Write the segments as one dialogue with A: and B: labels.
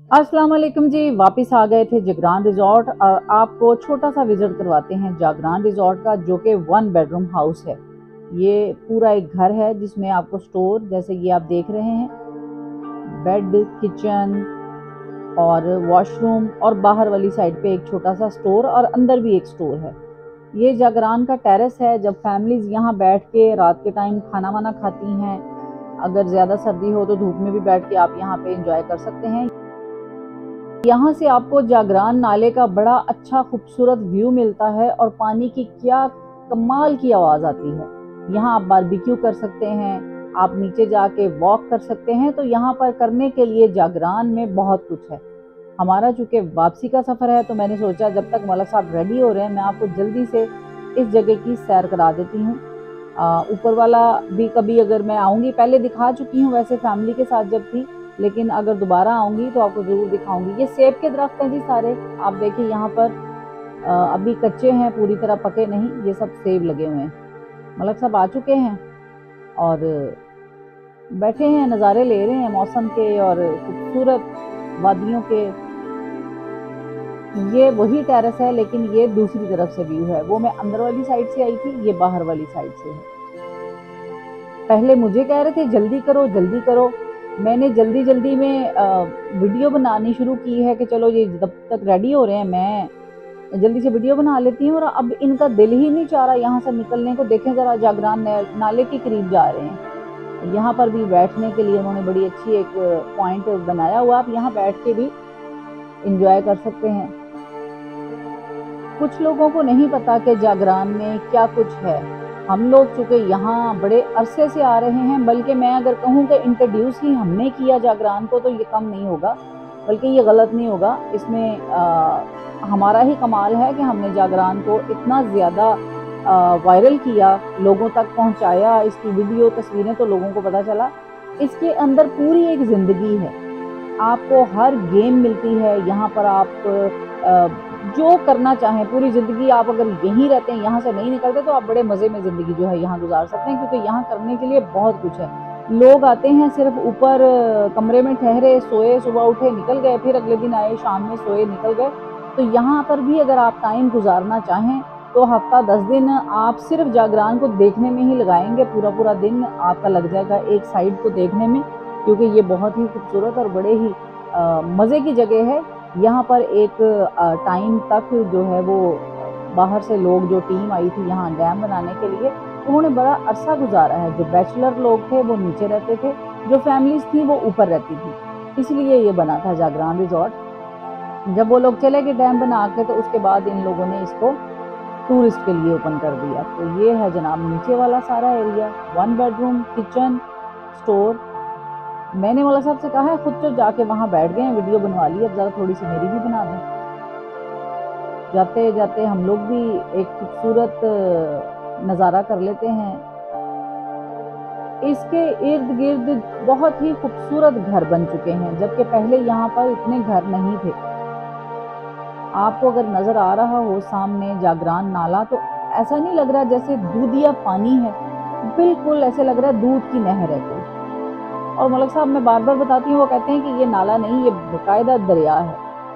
A: अस्सलाम वालेकुम जी। वापस आ गए थे जागरान रिजॉर्ट और आपको छोटा सा विजिट करवाते हैं जागरान रिजॉर्ट का, जो कि 1 बेडरूम हाउस है। ये पूरा एक घर है जिसमें आपको स्टोर, जैसे ये आप देख रहे हैं, बेड, किचन और वॉशरूम और बाहर वाली साइड पे एक छोटा सा स्टोर और अंदर भी एक स्टोर है। ये जागरान का टेरेस है। जब फैमिलीज यहाँ बैठ के रात के टाइम खाना वाना खाती हैं, अगर ज़्यादा सर्दी हो तो धूप में भी बैठ के आप यहाँ पे एंजॉय कर सकते हैं। यहाँ से आपको जागरान नाले का बड़ा अच्छा खूबसूरत व्यू मिलता है और पानी की क्या कमाल की आवाज़ आती है। यहाँ आप बारबेक्यू कर सकते हैं, आप नीचे जाके वॉक कर सकते हैं। तो यहाँ पर करने के लिए जागरान में बहुत कुछ है। हमारा चूँकि वापसी का सफ़र है तो मैंने सोचा जब तक मौलक साहब रेडी हो रहे हैं मैं आपको जल्दी से इस जगह की सैर करा देती हूँ। ऊपर वाला भी कभी अगर मैं आऊँगी, पहले दिखा चुकी हूँ वैसे फैमिली के साथ जब थी, लेकिन अगर दोबारा आऊँगी तो आपको ज़रूर दिखाऊंगी। ये सेब के दरख्त हैं जी सारे। आप देखिए यहाँ पर अभी कच्चे हैं, पूरी तरह पके नहीं, ये सब सेब लगे हुए हैं। मलक साहब आ चुके हैं और बैठे हैं, नज़ारे ले रहे हैं मौसम के और खूबसूरत वादियों के। ये वही टेरेस है लेकिन ये दूसरी तरफ से व्यू है। वो मैं अंदर वाली साइड से आई थी, ये बाहर वाली साइड से है। पहले मुझे कह रहे थे जल्दी करो जल्दी करो, मैंने जल्दी जल्दी में वीडियो बनानी शुरू की है कि चलो ये जब तक रेडी हो रहे हैं मैं जल्दी से वीडियो बना लेती हूँ। और अब इनका दिल ही नहीं चाह रहा यहाँ से निकलने को। देखें ज़रा, जागरान नाले के करीब जा रहे हैं। यहाँ पर भी बैठने के लिए उन्होंने बड़ी अच्छी एक पॉइंट बनाया हुआ, आप यहाँ बैठ के भी इंजॉय कर सकते हैं। कुछ लोगों को नहीं पता कि जागरान में क्या कुछ है। हम लोग चूँकि यहाँ बड़े अरसे से आ रहे हैं, बल्कि मैं अगर कहूँ कि इंट्रोड्यूस ही हमने किया जागरान को तो ये कम नहीं होगा, बल्कि ये गलत नहीं होगा। इसमें हमारा ही कमाल है कि हमने जागरान को इतना ज़्यादा वायरल किया, लोगों तक पहुँचाया, इसकी वीडियो तस्वीरें तो लोगों को पता चला। इसके अंदर पूरी एक ज़िंदगी है, आपको हर गेम मिलती है यहाँ पर। आप जो करना चाहें पूरी ज़िंदगी, आप अगर यहीं रहते हैं, यहाँ से नहीं निकलते, तो आप बड़े मज़े में ज़िंदगी जो है यहाँ गुजार सकते हैं, क्योंकि यहाँ करने के लिए बहुत कुछ है। लोग आते हैं सिर्फ ऊपर कमरे में ठहरे, सोए, सुबह उठे निकल गए, फिर अगले दिन आए, शाम में सोए निकल गए। तो यहाँ पर भी अगर आप टाइम गुजारना चाहें तो हफ्ता 10 दिन आप सिर्फ जागरान को देखने में ही लगाएंगे। पूरा पूरा दिन आपका लग जाएगा एक साइड को देखने में, क्योंकि ये बहुत ही खूबसूरत और बड़े ही मज़े की जगह है। यहाँ पर एक टाइम तक जो है वो बाहर से लोग, जो टीम आई थी यहाँ डैम बनाने के लिए, उन्होंने बड़ा अरसा गुजारा है। जो बैचलर लोग थे वो नीचे रहते थे, जो फैमिलीज थी वो ऊपर रहती थी, इसलिए ये बना था जागरान रिजॉर्ट। जब वो लोग चले गए डैम बना के तो उसके बाद इन लोगों ने इसको टूरिस्ट के लिए ओपन कर दिया। तो ये है जनाब नीचे वाला सारा एरिया, 1 बेडरूम, किचन, स्टोर। मैंने मौला साहब से कहा है खुद तो जाके वहाँ बैठ गए, वीडियो बनवा ली, अब ज़रा थोड़ी सी मेरी भी बना दें। जाते जाते हम लोग भी एक खूबसूरत नज़ारा कर लेते हैं। इसके इर्द गिर्द बहुत ही खूबसूरत घर बन चुके हैं, जबकि पहले यहाँ पर इतने घर नहीं थे। आपको अगर नज़र आ रहा हो सामने जागरान नाला, तो ऐसा नहीं लग रहा जैसे दूधिया पानी है, बिल्कुल ऐसे लग रहा है दूध की नहर है कोई। और मलक साहब मैं बार बार बताती हूँ, वो कहते हैं कि ये नाला नहीं, ये बाकायदा दरिया है।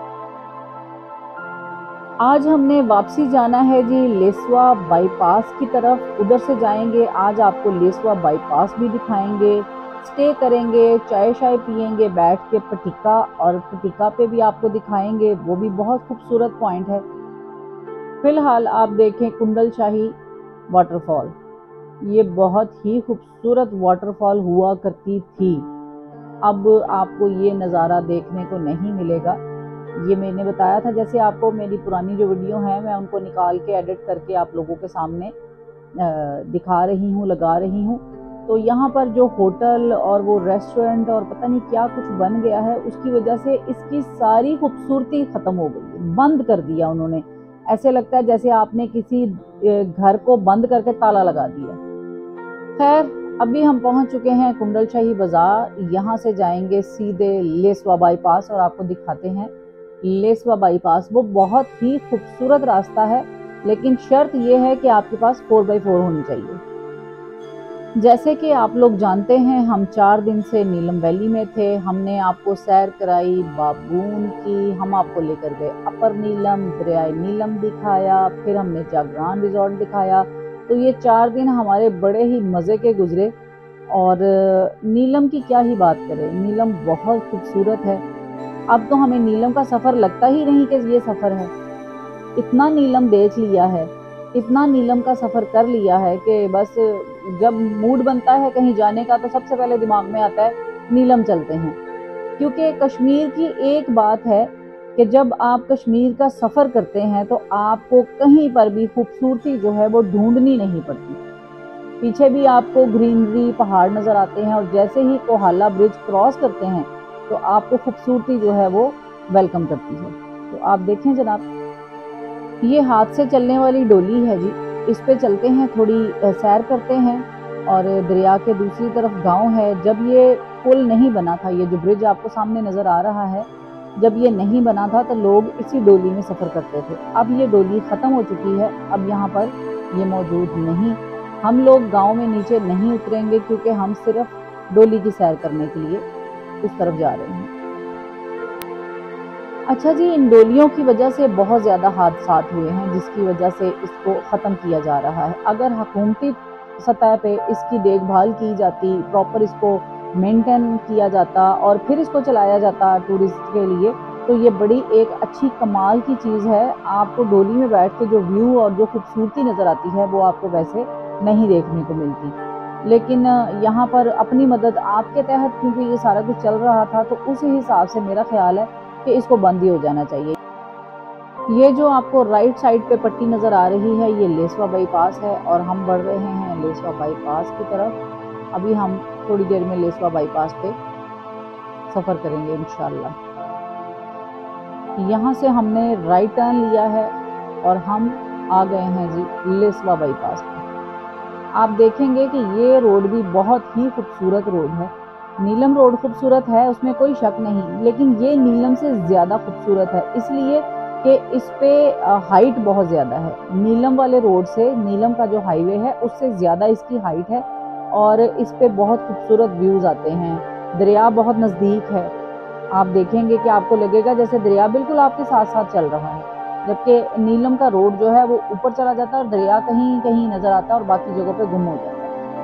A: आज हमने वापसी जाना है जी लेसवा बाईपास की तरफ, उधर से जाएंगे। आज आपको लेसवा बाईपास भी दिखाएंगे, स्टे करेंगे, चाय शाय पियेंगे बैठ के पटिका, और पटिका पे भी आपको दिखाएंगे, वो भी बहुत खूबसूरत पॉइंट है। फिलहाल आप देखें कुंडल शाही वाटरफॉल, ये बहुत ही खूबसूरत वाटरफॉल हुआ करती थी। अब आपको ये नज़ारा देखने को नहीं मिलेगा। ये मैंने बताया था, जैसे आपको मेरी पुरानी जो वीडियो है मैं उनको निकाल के एडिट करके आप लोगों के सामने दिखा रही हूँ, लगा रही हूँ। तो यहाँ पर जो होटल और वो रेस्टोरेंट और पता नहीं क्या कुछ बन गया है, उसकी वजह से इसकी सारी खूबसूरती ख़त्म हो गई, बंद कर दिया उन्होंने। ऐसे लगता है जैसे आपने किसी घर को बंद करके ताला लगा दिया। खैर, अभी हम पहुंच चुके हैं कुंडल शाही बाज़ार। यहाँ से जाएंगे सीधे लेसवा बाईपास और आपको दिखाते हैं लेसवा बाईपास। वो बहुत ही खूबसूरत रास्ता है, लेकिन शर्त ये है कि आपके पास 4x4 होनी चाहिए। जैसे कि आप लोग जानते हैं, हम 4 दिन से नीलम वैली में थे। हमने आपको सैर कराई बाबून की, हम आपको लेकर गए अपर नीलम, दरियाए नीलम दिखाया, फिर हमने जागरान रिजॉर्ट दिखाया। तो ये 4 दिन हमारे बड़े ही मज़े के गुजरे। और नीलम की क्या ही बात करें, नीलम बहुत खूबसूरत है। अब तो हमें नीलम का सफ़र लगता ही नहीं कि ये सफ़र है। इतना नीलम देख लिया है, इतना नीलम का सफ़र कर लिया है कि बस जब मूड बनता है कहीं जाने का तो सबसे पहले दिमाग में आता है नीलम चलते हैं। क्योंकि कश्मीर की एक बात है कि जब आप कश्मीर का सफ़र करते हैं तो आपको कहीं पर भी खूबसूरती जो है वो ढूंढनी नहीं पड़ती। पीछे भी आपको ग्रीनरी पहाड़ नज़र आते हैं, और जैसे ही कोहाला ब्रिज क्रॉस करते हैं तो आपको खूबसूरती जो है वो वेलकम करती है। तो आप देखें जनाब, ये हाथ से चलने वाली डोली है जी, इस पे चलते हैं, थोड़ी सैर करते हैं। और दरिया के दूसरी तरफ गांव है। जब ये पुल नहीं बना था, ये जो ब्रिज आपको सामने नज़र आ रहा है, जब ये नहीं बना था तो लोग इसी डोली में सफ़र करते थे। अब ये डोली ख़त्म हो चुकी है, अब यहाँ पर ये मौजूद नहीं। हम लोग गांव में नीचे नहीं उतरेंगे क्योंकि हम सिर्फ डोली की सैर करने के लिए उस तरफ जा रहे हैं। अच्छा जी, इन डोलियों की वजह से बहुत ज़्यादा हादसात हुए हैं, जिसकी वजह से इसको ख़त्म किया जा रहा है। अगर हुकूमती सतह पे इसकी देखभाल की जाती, प्रॉपर इसको मेंटेन किया जाता और फिर इसको चलाया जाता टूरिस्ट के लिए, तो ये बड़ी एक अच्छी कमाल की चीज़ है। आपको डोली में बैठ के जो व्यू और जो खूबसूरती नज़र आती है वो आपको वैसे नहीं देखने को मिलती। लेकिन यहाँ पर अपनी मदद आपके तहत, क्योंकि ये सारा कुछ चल रहा था, तो उसी हिसाब से मेरा ख्याल है कि इसको बंद ही हो जाना चाहिए। ये जो आपको राइट साइड पे पट्टी नज़र आ रही है, ये लेसवा बाईपास है और हम बढ़ रहे हैं लेसवा बाईपास की तरफ। अभी हम थोड़ी देर में लेसवा बाईपास पे सफ़र करेंगे इंशाल्लाह। यहाँ से हमने राइट टर्न लिया है और हम आ गए हैं जी लेसवा बाईपास पे। आप देखेंगे कि ये रोड भी बहुत ही खूबसूरत रोड है। नीलम रोड खूबसूरत है, उसमें कोई शक नहीं, लेकिन ये नीलम से ज़्यादा खूबसूरत है इसलिए कि इस पे हाइट बहुत ज़्यादा है। नीलम वाले रोड से, नीलम का जो हाईवे है उससे ज़्यादा इसकी हाइट है और इस पे बहुत खूबसूरत व्यूज़ आते हैं। दरिया बहुत नज़दीक है, आप देखेंगे कि आपको लगेगा जैसे दरिया बिल्कुल आपके साथ साथ चल रहा है, जबकि नीलम का रोड जो है वो ऊपर चला जाता है और दरिया कहीं कहीं नज़र आता है और बाकी जगहों पे गुम हो जाता है।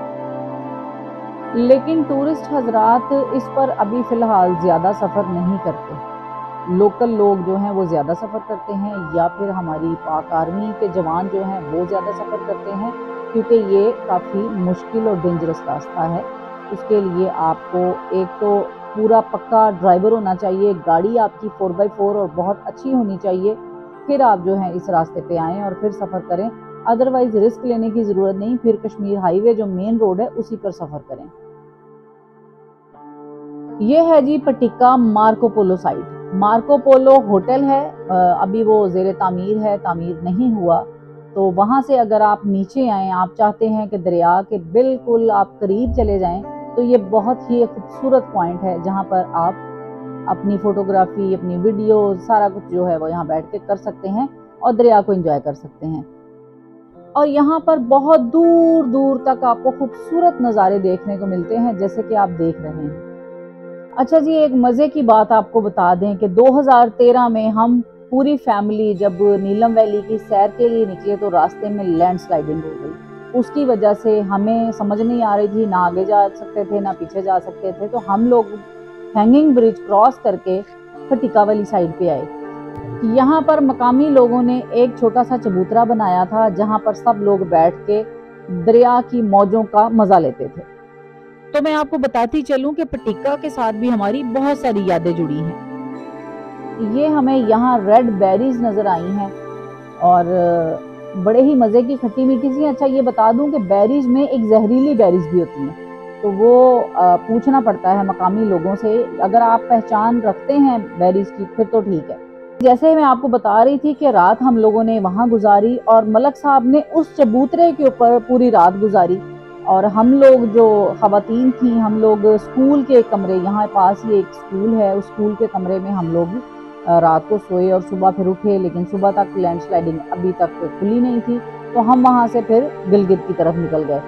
A: लेकिन टूरिस्ट हजरात इस पर अभी फ़िलहाल ज़्यादा सफ़र नहीं करते। लोकल लोग जो हैं वो ज़्यादा सफ़र करते हैं, या फिर हमारी पाक आर्मी के जवान जो हैं वो ज़्यादा सफ़र करते हैं, क्योंकि ये काफ़ी मुश्किल और डेंजरस रास्ता है। उसके लिए आपको एक तो पूरा पक्का ड्राइवर होना चाहिए, गाड़ी आपकी 4x4 और बहुत अच्छी होनी चाहिए, फिर आप जो है इस रास्ते पे आएँ और फिर सफ़र करें। अदरवाइज़ रिस्क लेने की ज़रूरत नहीं, फिर कश्मीर हाईवे जो मेन रोड है उसी पर सफ़र करें। ये है जी Patikka Marco Polo side. Marco Polo hotel है, अभी वो ज़ेरे तामीर है, तामीर नहीं हुआ। तो वहाँ से अगर आप नीचे आएँ, आप चाहते हैं कि दरिया के बिल्कुल आप करीब चले जाएं, तो ये बहुत ही खूबसूरत पॉइंट है जहाँ पर आप अपनी फ़ोटोग्राफ़ी, अपनी वीडियो, सारा कुछ जो है वो यहाँ बैठ के कर सकते हैं और दरिया को एंजॉय कर सकते हैं। और यहाँ पर बहुत दूर दूर तक आपको खूबसूरत नज़ारे देखने को मिलते हैं, जैसे कि आप देख रहे हैं। अच्छा जी, एक मज़े की बात आपको बता दें कि 2013 में हम पूरी फैमिली जब नीलम वैली की सैर के लिए निकले तो रास्ते में लैंडस्लाइडिंग हो गई। उसकी वजह से हमें समझ नहीं आ रही थी, ना आगे जा सकते थे ना पीछे जा सकते थे। तो हम लोग हैंगिंग ब्रिज क्रॉस करके पटिक्का वाली साइड पे आए। यहाँ पर मकामी लोगों ने एक छोटा सा चबूतरा बनाया था जहाँ पर सब लोग बैठ के दरिया की मौजों का मज़ा लेते थे। तो मैं आपको बताती चलूं कि पटिक्का के साथ भी हमारी बहुत सारी यादें जुड़ी हैं। ये हमें यहाँ रेड बेरीज नज़र आई हैं और बड़े ही मज़े की खट्टी मीठी सी। अच्छा ये बता दूं कि बेरीज में एक जहरीली बेरीज भी होती हैं, तो वो पूछना पड़ता है मकामी लोगों से। अगर आप पहचान रखते हैं बेरीज की फिर तो ठीक है। जैसे मैं आपको बता रही थी कि रात हम लोगों ने वहाँ गुजारी और मलक साहब ने उस चबूतरे के ऊपर पूरी रात गुजारी। और हम लोग जो ख़वातीन थी, हम लोग स्कूल के कमरे, यहाँ पास ही एक स्कूल है, उस स्कूल के कमरे में हम लोग रात को सोए और सुबह फिर उठे। लेकिन सुबह तक लैंडस्लाइडिंग अभी तक खुली नहीं थी, तो हम वहाँ से फिर गिलगित की तरफ निकल गए।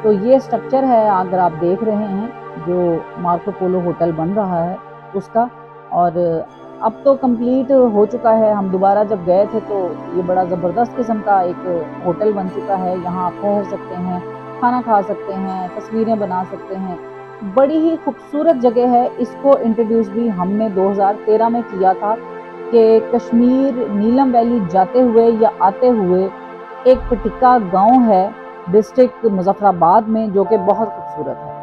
A: तो ये स्ट्रक्चर है, अगर आप देख रहे हैं, जो मार्को पोलो होटल बन रहा है उसका, और अब तो कंप्लीट हो चुका है। हम दोबारा जब गए थे तो ये बड़ा ज़बरदस्त किस्म का एक होटल बन चुका है। यहाँ आप ठहर सकते हैं, खाना खा सकते हैं, तस्वीरें बना सकते हैं, बड़ी ही खूबसूरत जगह है। इसको इंट्रोड्यूस भी हमने 2013 में किया था कि कश्मीर नीलम वैली जाते हुए या आते हुए एक पटिक्का गांव है डिस्ट्रिक्ट मुजफ्फराबाद में, जो कि बहुत खूबसूरत है।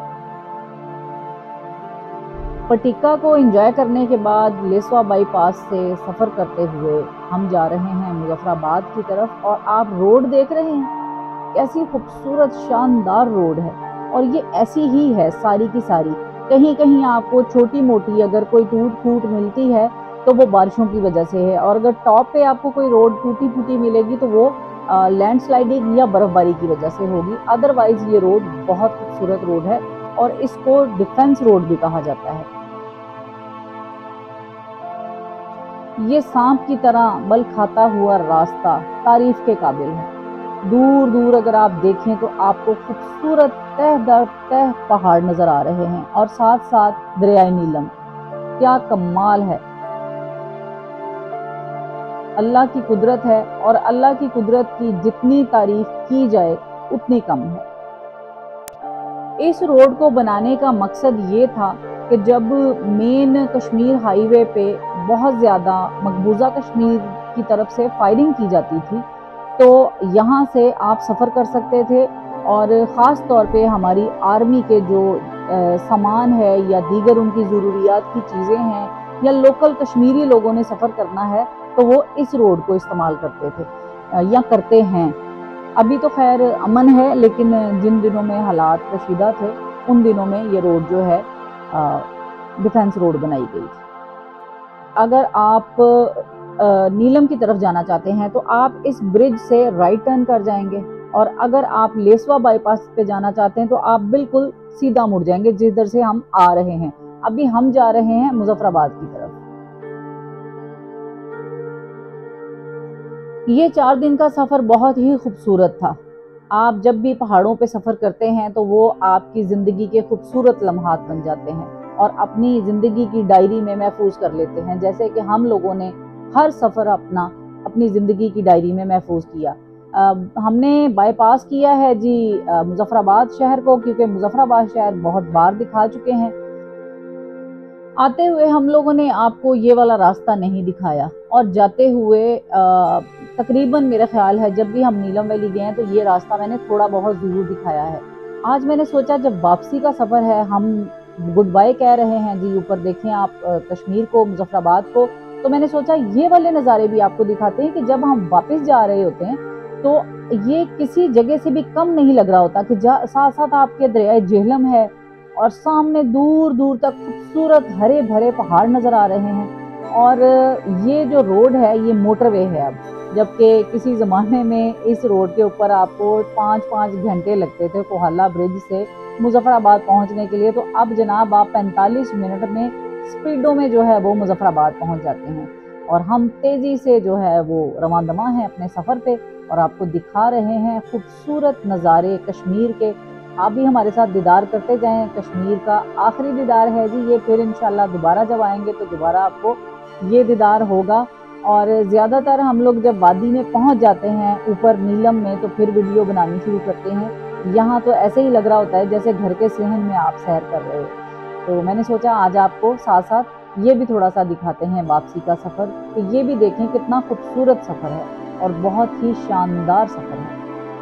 A: पटिक्का को एंजॉय करने के बाद लेसवा बाईपास से सफ़र करते हुए हम जा रहे हैं मुजफ्फराबाद की तरफ। और आप रोड देख रहे हैं, कैसी खूबसूरत शानदार रोड है। और ये ऐसी ही है सारी की सारी। कहीं कहीं आपको छोटी मोटी अगर कोई टूट फूट मिलती है तो वो बारिशों की वजह से है, और अगर टॉप पे आपको कोई रोड टूटी फूटी मिलेगी तो वो लैंड स्लाइडिंग या बर्फबारी की वजह से होगी। अदरवाइज ये रोड बहुत खूबसूरत रोड है और इसको डिफेंस रोड भी कहा जाता है। ये सांप की तरह बल खाता हुआ रास्ता तारीफ के काबिल है। दूर दूर अगर आप देखें तो आपको खूबसूरत तह दर तह पहाड़ नजर आ रहे हैं, और साथ साथ दरियाए नीलम। क्या कमाल है, अल्लाह की कुदरत है, और अल्लाह की कुदरत की जितनी तारीफ की जाए उतनी कम है। इस रोड को बनाने का मकसद ये था कि जब मेन कश्मीर हाईवे पे बहुत ज़्यादा मकबूजा कश्मीर की तरफ से फायरिंग की जाती थी, तो यहाँ से आप सफ़र कर सकते थे। और ख़ास तौर पे हमारी आर्मी के जो सामान है या दीगर उनकी ज़रूरियात की चीज़ें हैं, या लोकल कश्मीरी लोगों ने सफ़र करना है, तो वो इस रोड को इस्तेमाल करते थे या करते हैं। अभी तो खैर अमन है, लेकिन जिन दिनों में हालात कशीदा थे उन दिनों में ये रोड जो है डिफेंस रोड बनाई गई थी। अगर आप नीलम की तरफ जाना चाहते हैं तो आप इस ब्रिज से राइट टर्न कर जाएंगे, और अगर आप लेसवा बाईपास पे जाना चाहते हैं तो आप बिल्कुल सीधा मुड़ जाएंगे जिधर से हम आ रहे हैं। अभी हम जा रहे हैं मुजफ्फराबाद की तरफ। ये 4 दिन का सफ़र बहुत ही खूबसूरत था। आप जब भी पहाड़ों पे सफ़र करते हैं तो वो आपकी ज़िंदगी के खूबसूरत लम्हात बन जाते हैं और अपनी ज़िंदगी की डायरी में महफूज कर लेते हैं, जैसे कि हम लोगों ने हर सफ़र अपनी ज़िंदगी की डायरी में महफूज किया। हमने बाईपास किया है जी मुजफ्फराबाद शहर को, क्योंकि मुजफ्फराबाद शहर बहुत बार दिखा चुके हैं। आते हुए हम लोगों ने आपको ये वाला रास्ता नहीं दिखाया, और जाते हुए तकरीबन मेरा ख्याल है जब भी हम नीलम वैली गए हैं तो ये रास्ता मैंने थोड़ा बहुत ज़रूर दिखाया है। आज मैंने सोचा जब वापसी का सफ़र है, हम गुड बाय कह रहे हैं जी, ऊपर देखें आप कश्मीर को, मुजफ्फराबाद को, तो मैंने सोचा ये वाले नज़ारे भी आपको दिखाते हैं कि जब हम वापस जा रहे होते हैं तो ये किसी जगह से भी कम नहीं लग रहा होता कि साथ साथ आपके दरियाए जेहलम है और सामने दूर दूर तक खूबसूरत हरे भरे पहाड़ नज़र आ रहे हैं। और ये जो रोड है ये मोटरवे है अब, जबकि किसी ज़माने में इस रोड के ऊपर आपको 5-5 घंटे लगते थे कोहला ब्रिज से मुजफ्फराबाद पहुंचने के लिए, तो अब जनाब आप 45 मिनट में स्पीडों में जो है वो मुजफ्फराबाद पहुंच जाते हैं। और हम तेज़ी से जो है वो रवांदमा हैं अपने सफ़र पे, और आपको दिखा रहे हैं खूबसूरत नज़ारे कश्मीर के। आप भी हमारे साथ दीदार करते जाएं। कश्मीर का आखिरी दीदार है जी ये, फिर इंशाल्लाह दोबारा जब आएंगे तो दोबारा आपको ये दीदार होगा। और ज़्यादातर हम लोग जब वादी में पहुंच जाते हैं ऊपर नीलम में तो फिर वीडियो बनानी शुरू करते हैं। यहाँ तो ऐसे ही लग रहा होता है जैसे घर के सहन में आप सैर कर रहे हो। तो मैंने सोचा आज आपको साथ साथ ये भी थोड़ा सा दिखाते हैं वापसी का सफ़र, कि ये भी देखें कितना खूबसूरत सफ़र है और बहुत ही शानदार सफ़र है।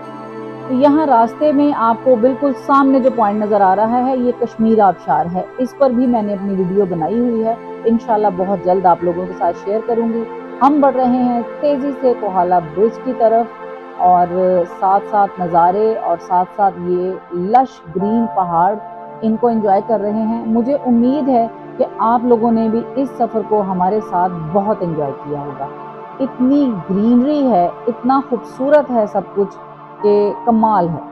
A: तो यहाँ रास्ते में आपको बिल्कुल सामने जो पॉइंट नज़र आ रहा है ये कश्मीर आबशार है। इस पर भी मैंने अपनी वीडियो बनाई हुई है, इंशाल्लाह बहुत जल्द आप लोगों के साथ शेयर करूँगी। हम बढ़ रहे हैं तेज़ी से कोहाला ब्रिज की तरफ, और साथ साथ नज़ारे और साथ साथ ये लश ग्रीन पहाड़, इनको एंजॉय कर रहे हैं। मुझे उम्मीद है कि आप लोगों ने भी इस सफ़र को हमारे साथ बहुत एंजॉय किया होगा। इतनी ग्रीनरी है, इतना खूबसूरत है सब कुछ कि कमाल है।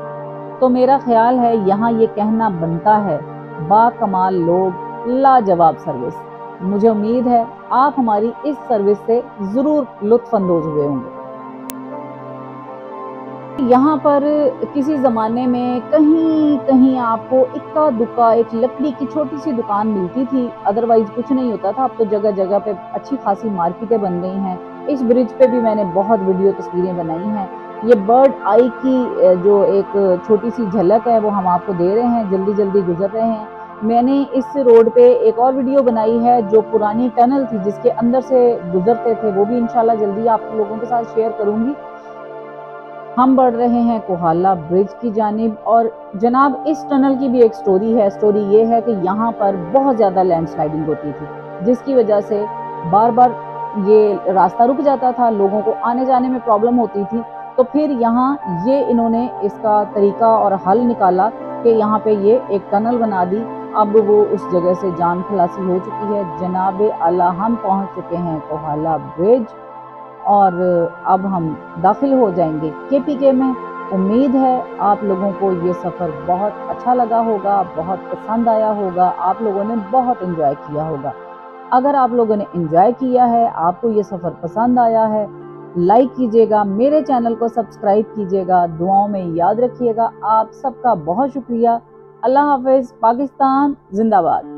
A: तो मेरा ख्याल है यहाँ ये कहना बनता है, बाकमाल लोग, लाजवाब सर्विस। मुझे उम्मीद है आप हमारी इस सर्विस से ज़रूर लुत्फ़ अंदोज़ हुए होंगे। यहाँ पर किसी ज़माने में कहीं कहीं आपको इक्का दुक्का एक लकड़ी की छोटी सी दुकान मिलती थी, अदरवाइज कुछ नहीं होता था। अब तो जगह जगह पे अच्छी खासी मार्केटें बन गई हैं। इस ब्रिज पे भी मैंने बहुत वीडियो तस्वीरें बनाई हैं। ये बर्ड आई की जो एक छोटी सी झलक है वो हम आपको दे रहे हैं, जल्दी जल्दी गुजर रहे हैं। मैंने इस रोड पे एक और वीडियो बनाई है जो पुरानी टनल थी जिसके अंदर से गुजरते थे, वो भी इंशाल्लाह जल्दी आप लोगों के साथ शेयर करूंगी। हम बढ़ रहे हैं कोहाला ब्रिज की जानिब। और जनाब इस टनल की भी एक स्टोरी है। स्टोरी ये है कि यहाँ पर बहुत ज़्यादा लैंडस्लाइडिंग होती थी, जिसकी वजह से बार बार ये रास्ता रुक जाता था, लोगों को आने जाने में प्रॉब्लम होती थी। तो फिर यहाँ ये इन्होंने इसका तरीका और हल निकाला कि यहाँ पे ये एक टनल बना दी। अब वो उस जगह से जान खलासी हो चुकी है। जनाबे आला हम पहुँच चुके हैं कोहाला ब्रिज और अब हम दाखिल हो जाएंगे केपीके में। उम्मीद है आप लोगों को ये सफ़र बहुत अच्छा लगा होगा, बहुत पसंद आया होगा, आप लोगों ने बहुत एंजॉय किया होगा। अगर आप लोगों ने एंजॉय किया है, आपको ये सफ़र पसंद आया है, लाइक कीजिएगा, मेरे चैनल को सब्सक्राइब कीजिएगा, दुआओं में याद रखिएगा। आप सबका बहुत शुक्रिया। अल्लाह हाफिज़। पाकिस्तान जिंदाबाद।